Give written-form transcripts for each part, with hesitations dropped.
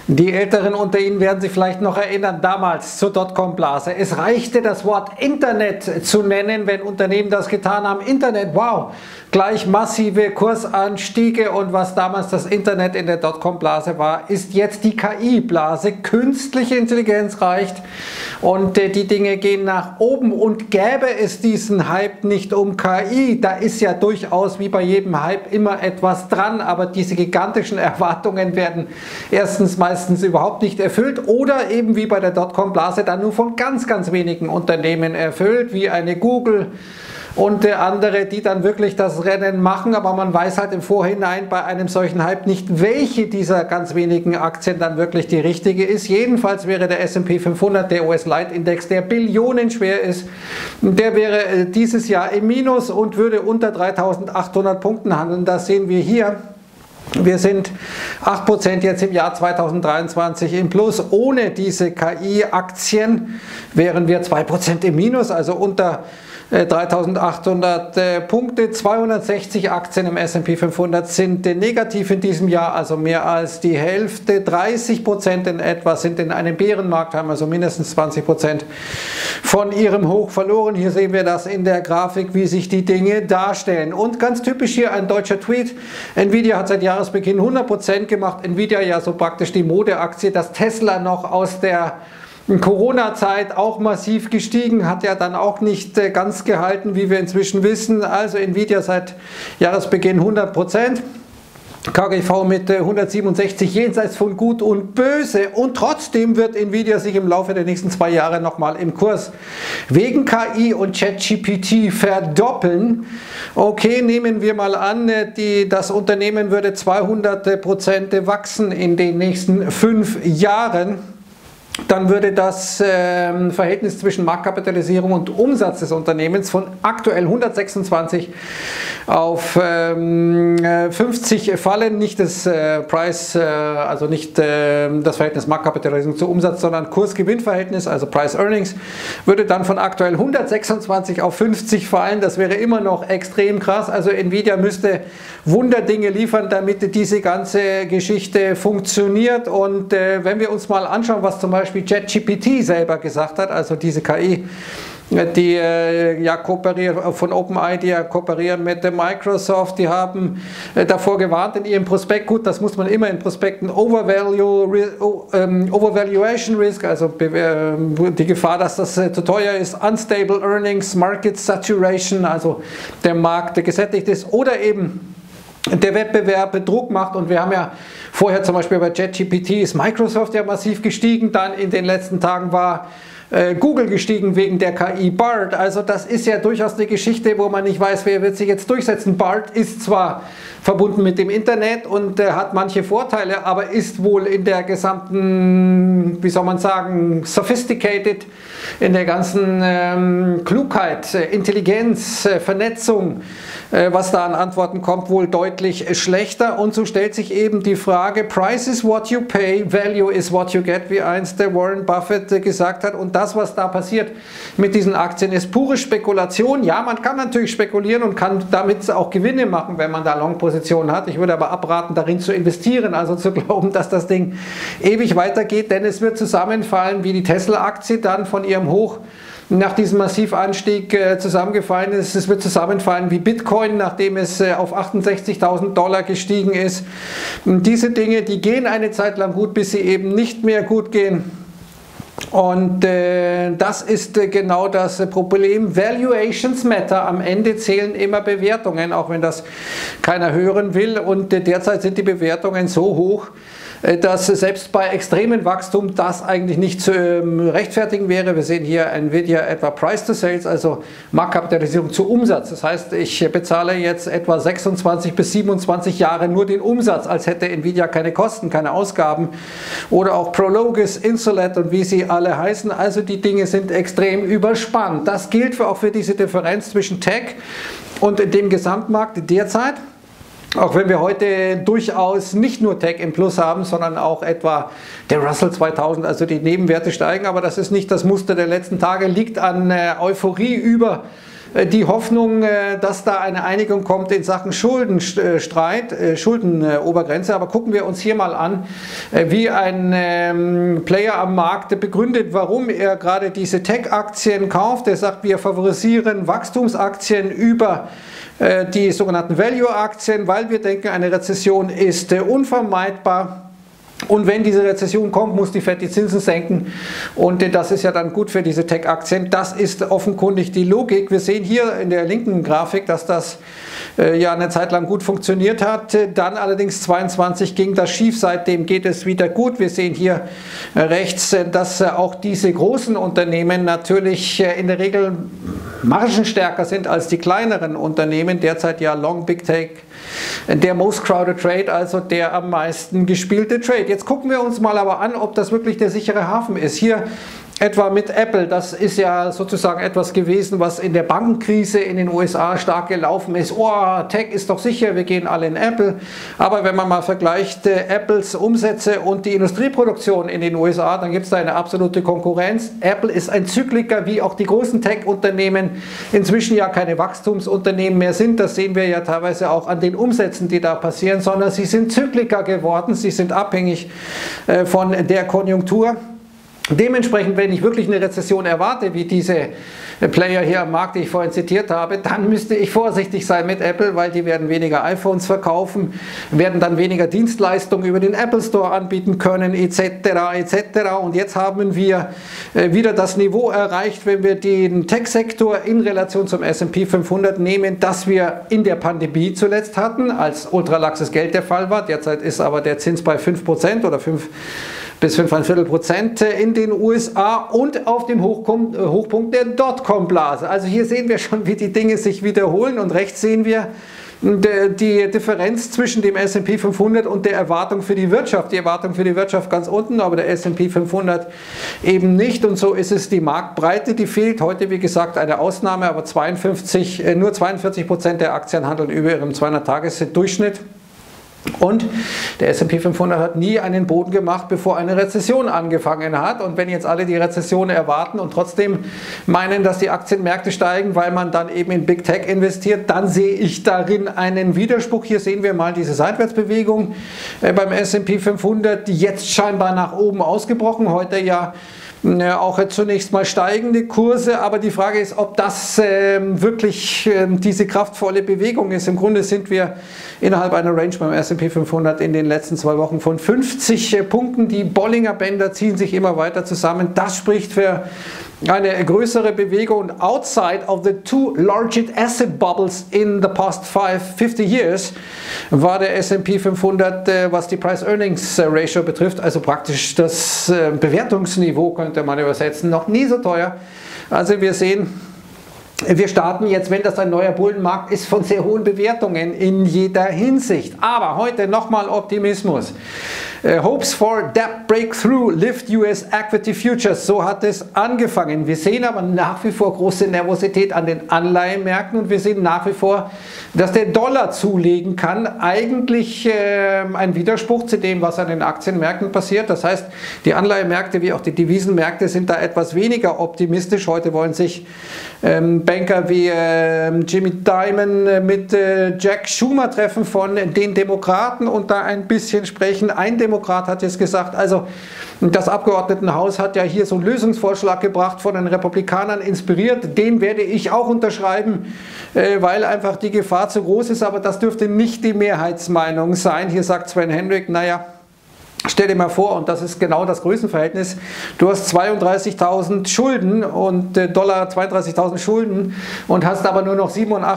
Die Älteren unter Ihnen werden sich vielleicht noch erinnern, damals zur Dotcom-Blase. Es reichte, das Wort Internet zu nennen, wenn Unternehmen das getan haben. Internet, wow, gleich massive Kursanstiege, und was damals das Internet in der Dotcom-Blase war, ist jetzt die KI-Blase. Künstliche Intelligenz reicht und die Dinge gehen nach oben, und gäbe es diesen Hype nicht um KI, da ist ja durchaus wie bei jedem Hype immer etwas dran, aber diese gigantischen Erwartungen werden erstens meistens überhaupt nicht erfüllt oder eben wie bei der Dotcom-Blase dann nur von ganz, ganz wenigen Unternehmen erfüllt, wie eine Google und andere, die dann wirklich das Rennen machen, aber man weiß halt im Vorhinein bei einem solchen Hype nicht, welche dieser ganz wenigen Aktien dann wirklich die richtige ist. Jedenfalls wäre der S&P 500, der US-Leitindex, der billionenschwer ist, der wäre dieses Jahr im Minus und würde unter 3.800 Punkten handeln. Das sehen wir hier. Wir sind 8% jetzt im Jahr 2023 im Plus. Ohne diese KI-Aktien wären wir 2% im Minus, also unter 3.800 Punkte. 260 Aktien im S&P 500 sind negativ in diesem Jahr, also mehr als die Hälfte. 30% in etwa sind in einem Bärenmarkt, haben also mindestens 20% von ihrem Hoch verloren. Hier sehen wir das in der Grafik, wie sich die Dinge darstellen. Und ganz typisch hier ein deutscher Tweet. Nvidia hat seit Jahresbeginn 100% gemacht. Nvidia ja so praktisch die Modeaktie, dass Tesla noch aus der Corona-Zeit auch massiv gestiegen, hat ja dann auch nicht ganz gehalten, wie wir inzwischen wissen. Also Nvidia seit Jahresbeginn 100%. KGV mit 167 jenseits von Gut und Böse, und trotzdem wird Nvidia sich im Laufe der nächsten 2 Jahre nochmal im Kurs wegen KI und ChatGPT verdoppeln. Okay, nehmen wir mal an, das Unternehmen würde 200% wachsen in den nächsten 5 Jahren. Dann würde das Verhältnis zwischen Marktkapitalisierung und Umsatz des Unternehmens von aktuell 126 auf 50 fallen. Nicht das also nicht das Verhältnis Marktkapitalisierung zu Umsatz, sondern Kurs-Gewinn-Verhältnis, also Price-Earnings, würde dann von aktuell 126 auf 50 fallen. Das wäre immer noch extrem krass. Also Nvidia müsste Wunderdinge liefern, damit diese ganze Geschichte funktioniert. Und wenn wir uns mal anschauen, was zum Beispiel ChatGPT selber gesagt hat, also diese KI, die ja kooperiert von OpenAI, die ja kooperieren mit Microsoft, die haben davor gewarnt in ihrem Prospekt. Gut, das muss man immer in Prospekten, Overvaluation Risk, also die Gefahr, dass das zu teuer ist, Unstable Earnings, Market Saturation, also der Markt gesättigt ist, oder eben der Wettbewerb Druck macht. Und wir haben ja vorher zum Beispiel bei ChatGPT ist Microsoft ja massiv gestiegen, dann in den letzten Tagen war Google gestiegen wegen der KI Bard. Also das ist ja durchaus eine Geschichte, wo man nicht weiß, wer wird sich jetzt durchsetzen. Bard ist zwar verbunden mit dem Internet und hat manche Vorteile, aber ist wohl in der gesamten, wie soll man sagen, sophisticated, in der ganzen Klugheit, Intelligenz, Vernetzung, was da an Antworten kommt, wohl deutlich schlechter. Und so stellt sich eben die Frage, Price is what you pay, Value is what you get, wie einst der Warren Buffett gesagt hat. Und das, was da passiert mit diesen Aktien, ist pure Spekulation. Ja, man kann natürlich spekulieren und kann damit auch Gewinne machen, wenn man da Long-Positionen hat. Ich würde aber abraten, darin zu investieren, also zu glauben, dass das Ding ewig weitergeht, denn es wird zusammenfallen wie die Tesla-Aktie dann von ihrem Hoch nach diesem Massivanstieg zusammengefallen ist. Es wird zusammenfallen wie Bitcoin, nachdem es auf 68.000 Dollar gestiegen ist. Und diese Dinge, die gehen eine Zeit lang gut, bis sie eben nicht mehr gut gehen. Und das ist genau das Problem. Valuations matter. Am Ende zählen immer Bewertungen, auch wenn das keiner hören will. Und derzeit sind die Bewertungen so hoch, dass selbst bei extremem Wachstum das eigentlich nicht zu rechtfertigen wäre. Wir sehen hier Nvidia etwa Price to Sales, also Marktkapitalisierung zu Umsatz. Das heißt, ich bezahle jetzt etwa 26 bis 27 Jahre nur den Umsatz, als hätte Nvidia keine Kosten, keine Ausgaben. Oder auch Prologis, Insulet und wie sie alle heißen. Also die Dinge sind extrem überspannt. Das gilt auch für diese Differenz zwischen Tech und dem Gesamtmarkt derzeit. Auch wenn wir heute durchaus nicht nur Tech im Plus haben, sondern auch etwa der Russell 2000, also die Nebenwerte steigen, aber das ist nicht das Muster der letzten Tage, liegt an Euphorie über die Hoffnung, dass da eine Einigung kommt in Sachen Schuldenstreit, Schuldenobergrenze. Aber gucken wir uns hier mal an, wie ein Player am Markt begründet, warum er gerade diese Tech-Aktien kauft. Er sagt, wir favorisieren Wachstumsaktien über die sogenannten Value-Aktien, weil wir denken, eine Rezession ist unvermeidbar. Und wenn diese Rezession kommt, muss die Fed die Zinsen senken und das ist ja dann gut für diese Tech-Aktien. Das ist offenkundig die Logik. Wir sehen hier in der linken Grafik, dass das ja eine Zeit lang gut funktioniert hat. Dann allerdings 22 ging das schief, seitdem geht es wieder gut. Wir sehen hier rechts, dass auch diese großen Unternehmen natürlich in der Regel margenstärker sind als die kleineren Unternehmen. Derzeit ja Long Big Tech, der Most Crowded Trade, also der am meisten gespielte Trade. Jetzt gucken wir uns mal aber an, ob das wirklich der sichere Hafen ist. Hier etwa mit Apple, das ist ja sozusagen etwas gewesen, was in der Bankenkrise in den USA stark gelaufen ist. Oh, Tech ist doch sicher, wir gehen alle in Apple. Aber wenn man mal vergleicht Apples Umsätze und die Industrieproduktion in den USA, dann gibt es da eine absolute Konkurrenz. Apple ist ein Zykliker, wie auch die großen Tech-Unternehmen inzwischen ja keine Wachstumsunternehmen mehr sind. Das sehen wir ja teilweise auch an den Umsätzen, die da passieren, sondern sie sind Zykliker geworden, sie sind abhängig von der Konjunktur. Dementsprechend, wenn ich wirklich eine Rezession erwarte, wie diese Player hier am Markt, die ich vorhin zitiert habe, dann müsste ich vorsichtig sein mit Apple, weil die werden weniger iPhones verkaufen, werden dann weniger Dienstleistungen über den Apple Store anbieten können, etc. etc. Und jetzt haben wir wieder das Niveau erreicht, wenn wir den Tech-Sektor in Relation zum S&P 500 nehmen, das wir in der Pandemie zuletzt hatten, als ultralaxes Geld der Fall war. Derzeit ist aber der Zins bei 5% oder 5 bis 5,25% in den USA und auf dem Hochpunkt der Dotcom-Blase. Also hier sehen wir schon, wie die Dinge sich wiederholen und rechts sehen wir die Differenz zwischen dem S&P 500 und der Erwartung für die Wirtschaft. Die Erwartung für die Wirtschaft ganz unten, aber der S&P 500 eben nicht und so ist es die Marktbreite, die fehlt. Heute, wie gesagt, eine Ausnahme, aber nur 42% der Aktien handeln über ihrem 200-Tages-Durchschnitt. Und der S&P 500 hat nie einen Boden gemacht, bevor eine Rezession angefangen hat. Und wenn jetzt alle die Rezession erwarten und trotzdem meinen, dass die Aktienmärkte steigen, weil man dann eben in Big Tech investiert, dann sehe ich darin einen Widerspruch. Hier sehen wir mal diese Seitwärtsbewegung beim S&P 500, die jetzt scheinbar nach oben ausgebrochen, heute ja auch zunächst mal steigende Kurse, aber die Frage ist, ob das wirklich diese kraftvolle Bewegung ist. Im Grunde sind wir innerhalb einer Range beim S&P 500 in den letzten 2 Wochen von 50 Punkten. Die Bollinger Bänder ziehen sich immer weiter zusammen. Das spricht für eine größere Bewegung. Outside of the two largest asset bubbles in the past 50 years war der S&P 500, was die Price-Earnings-Ratio betrifft, also praktisch das Bewertungsniveau, könnte man übersetzen, noch nie so teuer. Also wir sehen, wir starten jetzt, wenn das ein neuer Bullenmarkt ist, von sehr hohen Bewertungen in jeder Hinsicht. Aber heute nochmal Optimismus. Hopes for debt breakthrough lift US equity futures. So hat es angefangen. Wir sehen aber nach wie vor große Nervosität an den Anleihenmärkten und wir sehen nach wie vor, dass der Dollar zulegen kann. Eigentlich ein Widerspruch zu dem, was an den Aktienmärkten passiert. Das heißt, die Anleihenmärkte wie auch die Devisenmärkte sind da etwas weniger optimistisch. Heute wollen sich Banker wie Jimmy Dimon mit Jack Schumer treffen von den Demokraten und da ein bisschen sprechen. Ein Demokrat hat jetzt gesagt, also das Abgeordnetenhaus hat ja hier so einen Lösungsvorschlag gebracht, von den Republikanern inspiriert, den werde ich auch unterschreiben, weil einfach die Gefahr zu groß ist, aber das dürfte nicht die Mehrheitsmeinung sein. Hier sagt Sven Hendrick, naja, stell dir mal vor, und das ist genau das Größenverhältnis, du hast 32.000 Schulden und Dollar 32.000 Schulden und hast aber nur noch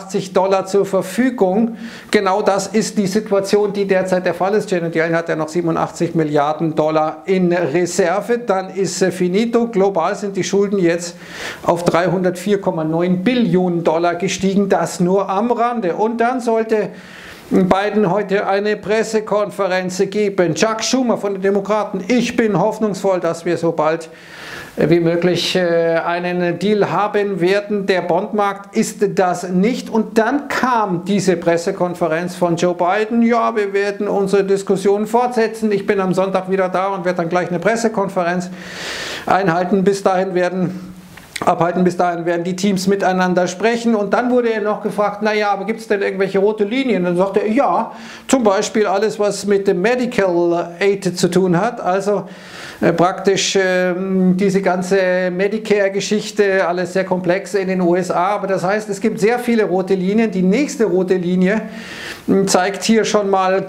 $87 zur Verfügung. Genau das ist die Situation, die derzeit der Fall ist. Janet Yellen hat ja noch 87 Milliarden Dollar in Reserve. Dann ist finito. Global sind die Schulden jetzt auf 304,9 Billionen Dollar gestiegen. Das nur am Rande. Und dann sollte Biden heute eine Pressekonferenz geben. Chuck Schumer von den Demokraten, ich bin hoffnungsvoll, dass wir so bald wie möglich einen Deal haben werden. Der Bondmarkt ist das nicht. Und dann kam diese Pressekonferenz von Joe Biden. Ja, wir werden unsere Diskussion fortsetzen. Ich bin am Sonntag wieder da und werde dann gleich eine Pressekonferenz einhalten. Bis dahin werden abhalten. Bis dahin werden die Teams miteinander sprechen. Und dann wurde er noch gefragt, naja, aber gibt es denn irgendwelche rote Linien? Und dann sagte er, ja, zum Beispiel alles, was mit dem Medical Aid zu tun hat, also praktisch diese ganze Medicare-Geschichte, alles sehr komplex in den USA, aber das heißt, es gibt sehr viele rote Linien. Die nächste rote Linie zeigt hier schon mal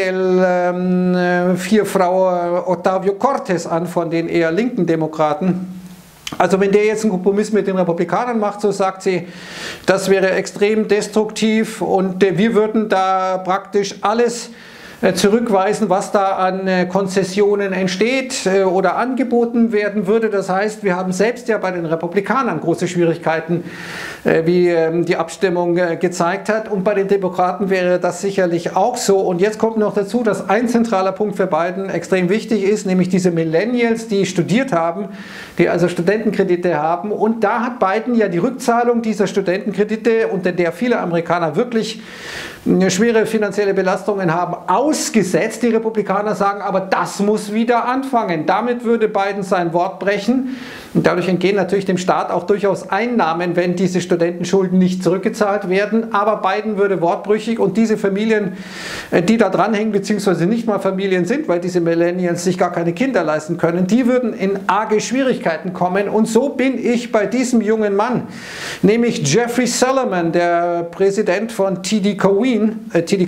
generell hier Frau Ocasio Cortez an von den eher linken Demokraten. Also wenn der jetzt einen Kompromiss mit den Republikanern macht, so sagt sie, das wäre extrem destruktiv und wir würden da praktisch alles zurückweisen, was da an Konzessionen entsteht oder angeboten werden würde. Das heißt, wir haben selbst ja bei den Republikanern große Schwierigkeiten, wie die Abstimmung gezeigt hat. Und bei den Demokraten wäre das sicherlich auch so. Und jetzt kommt noch dazu, dass ein zentraler Punkt für Biden extrem wichtig ist, nämlich diese Millennials, die studiert haben, die also Studentenkredite haben. Und da hat Biden ja die Rückzahlung dieser Studentenkredite, unter der viele Amerikaner wirklich schwere finanzielle Belastungen haben, ausgesetzt. Die Republikaner sagen, aber das muss wieder anfangen. Damit würde Biden sein Wort brechen. Und dadurch entgehen natürlich dem Staat auch durchaus Einnahmen, wenn diese Studentenschulden nicht zurückgezahlt werden. Aber Biden würde wortbrüchig und diese Familien, die da dranhängen, beziehungsweise nicht mal Familien sind, weil diese Millennials sich gar keine Kinder leisten können, die würden in arge Schwierigkeiten kommen. Und so bin ich bei diesem jungen Mann, nämlich Jeffrey Salomon, der Präsident von TD Cowen,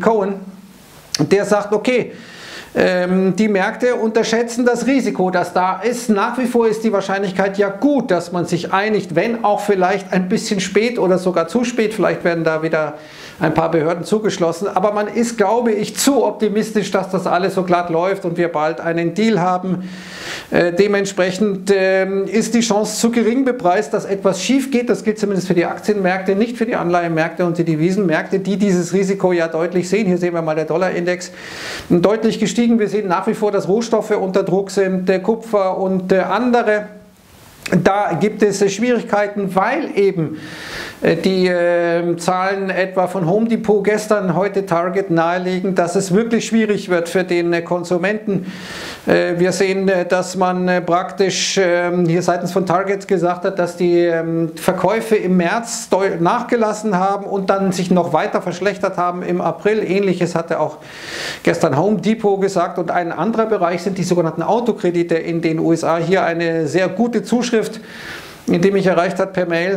der sagt, okay, die Märkte unterschätzen das Risiko, das da ist. Nach wie vor ist die Wahrscheinlichkeit ja gut, dass man sich einigt, wenn auch vielleicht ein bisschen spät oder sogar zu spät. Vielleicht werden da wieder ein paar Behörden zugeschlossen. Aber man ist, glaube ich, zu optimistisch, dass das alles so glatt läuft und wir bald einen Deal haben. Dementsprechend ist die Chance zu gering bepreist, dass etwas schief geht. Das gilt zumindest für die Aktienmärkte, nicht für die Anleihenmärkte und die Devisenmärkte, die dieses Risiko ja deutlich sehen. Hier sehen wir mal der Dollarindex deutlich gestiegen. Wir sehen nach wie vor, dass Rohstoffe unter Druck sind, Kupfer und andere. Da gibt es Schwierigkeiten, weil eben die Zahlen etwa von Home Depot gestern, heute Target nahelegen, dass es wirklich schwierig wird für den Konsumenten. Wir sehen, dass man praktisch hier seitens von Target gesagt hat, dass die Verkäufe im März nachgelassen haben und dann sich noch weiter verschlechtert haben im April. Ähnliches hatte auch gestern Home Depot gesagt. Und ein anderer Bereich sind die sogenannten Autokredite in den USA. Hier eine sehr gute Zuschrift, die mich erreicht hat per Mail,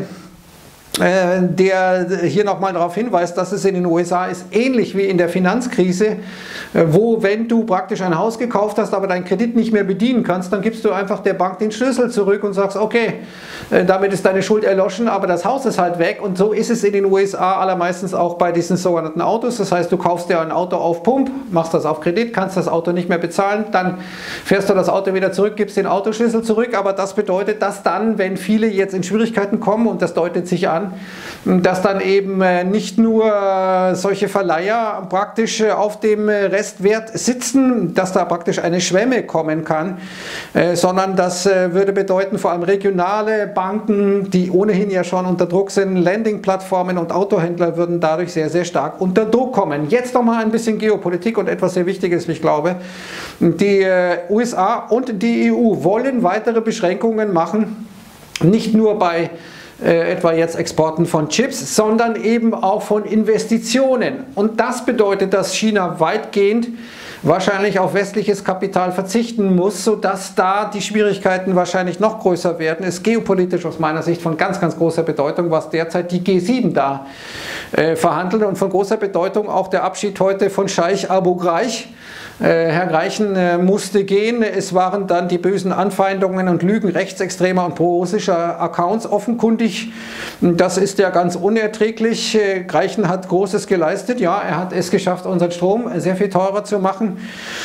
der hier nochmal darauf hinweist, dass es in den USA ist ähnlich wie in der Finanzkrise, wo, wenn du praktisch ein Haus gekauft hast, aber deinen Kredit nicht mehr bedienen kannst, dann gibst du einfach der Bank den Schlüssel zurück und sagst, okay, damit ist deine Schuld erloschen, aber das Haus ist halt weg. Und so ist es in den USA allermeistens auch bei diesen sogenannten Autos. Das heißt, du kaufst dir ein Auto auf Pump, machst das auf Kredit, kannst das Auto nicht mehr bezahlen, dann fährst du das Auto wieder zurück, gibst den Autoschlüssel zurück, aber das bedeutet, dass dann, wenn viele jetzt in Schwierigkeiten kommen, und das deutet sich an, dass dann eben nicht nur solche Verleiher praktisch auf dem Restwert sitzen, dass da praktisch eine Schwemme kommen kann, sondern das würde bedeuten, vor allem regionale Banken, die ohnehin ja schon unter Druck sind, Lending-Plattformen und Autohändler würden dadurch sehr, sehr stark unter Druck kommen. Jetzt noch mal ein bisschen Geopolitik und etwas sehr Wichtiges, wie ich glaube. Die USA und die EU wollen weitere Beschränkungen machen, nicht nur bei etwa jetzt Exporten von Chips, sondern eben auch von Investitionen. Und das bedeutet, dass China weitgehend wahrscheinlich auf westliches Kapital verzichten muss, sodass da die Schwierigkeiten wahrscheinlich noch größer werden. Ist geopolitisch aus meiner Sicht von ganz, ganz großer Bedeutung, was derzeit die G7 da verhandeln, und von großer Bedeutung auch der Abschied heute von Scheich Abu Ghraich. Herr Greichen musste gehen. Es waren dann die bösen Anfeindungen und Lügen rechtsextremer und pro-russischer Accounts offenkundig. Das ist ja ganz unerträglich. Greichen hat Großes geleistet. Ja, er hat es geschafft, unseren Strom sehr viel teurer zu machen.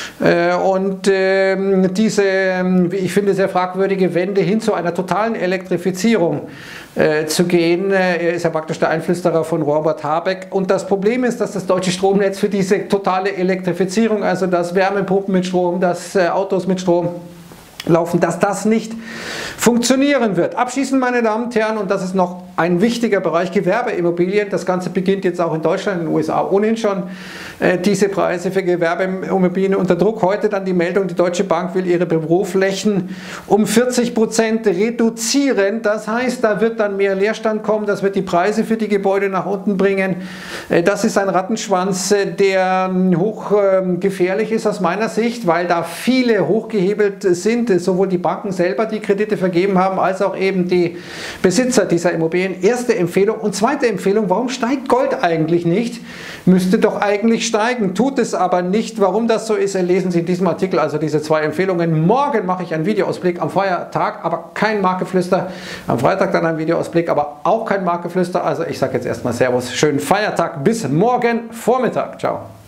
Und diese, wie ich finde, sehr fragwürdige Wende hin zu einer totalen Elektrifizierung zu gehen. Er ist ja praktisch der Einflüsterer von Robert Habeck. Und das Problem ist, dass das deutsche Stromnetz für diese totale Elektrifizierung, also dass Wärmepumpen mit Strom, dass Autos mit Strom laufen, dass das nicht funktionieren wird. Abschließend, meine Damen und Herren, und das ist noch ein wichtiger Bereich Gewerbeimmobilien. Das Ganze beginnt jetzt auch in Deutschland, in den USA ohnehin schon diese Preise für Gewerbeimmobilien unter Druck. Heute dann die Meldung, die Deutsche Bank will ihre Büroflächen um 40% reduzieren. Das heißt, da wird dann mehr Leerstand kommen, das wird die Preise für die Gebäude nach unten bringen. Das ist ein Rattenschwanz, der hochgefährlich ist aus meiner Sicht, weil da viele hochgehebelt sind, sowohl die Banken selber, die Kredite vergeben haben, als auch eben die Besitzer dieser Immobilien. Erste Empfehlung. Und zweite Empfehlung, warum steigt Gold eigentlich nicht? Müsste doch eigentlich steigen, tut es aber nicht. Warum das so ist, lesen Sie in diesem Artikel also diese zwei Empfehlungen. Morgen mache ich einen Videoausblick am Feiertag, aber kein Marktgeflüster. Am Freitag dann ein Videoausblick, aber auch kein Marktgeflüster. Also ich sage jetzt erstmal Servus, schönen Feiertag, bis morgen Vormittag. Ciao.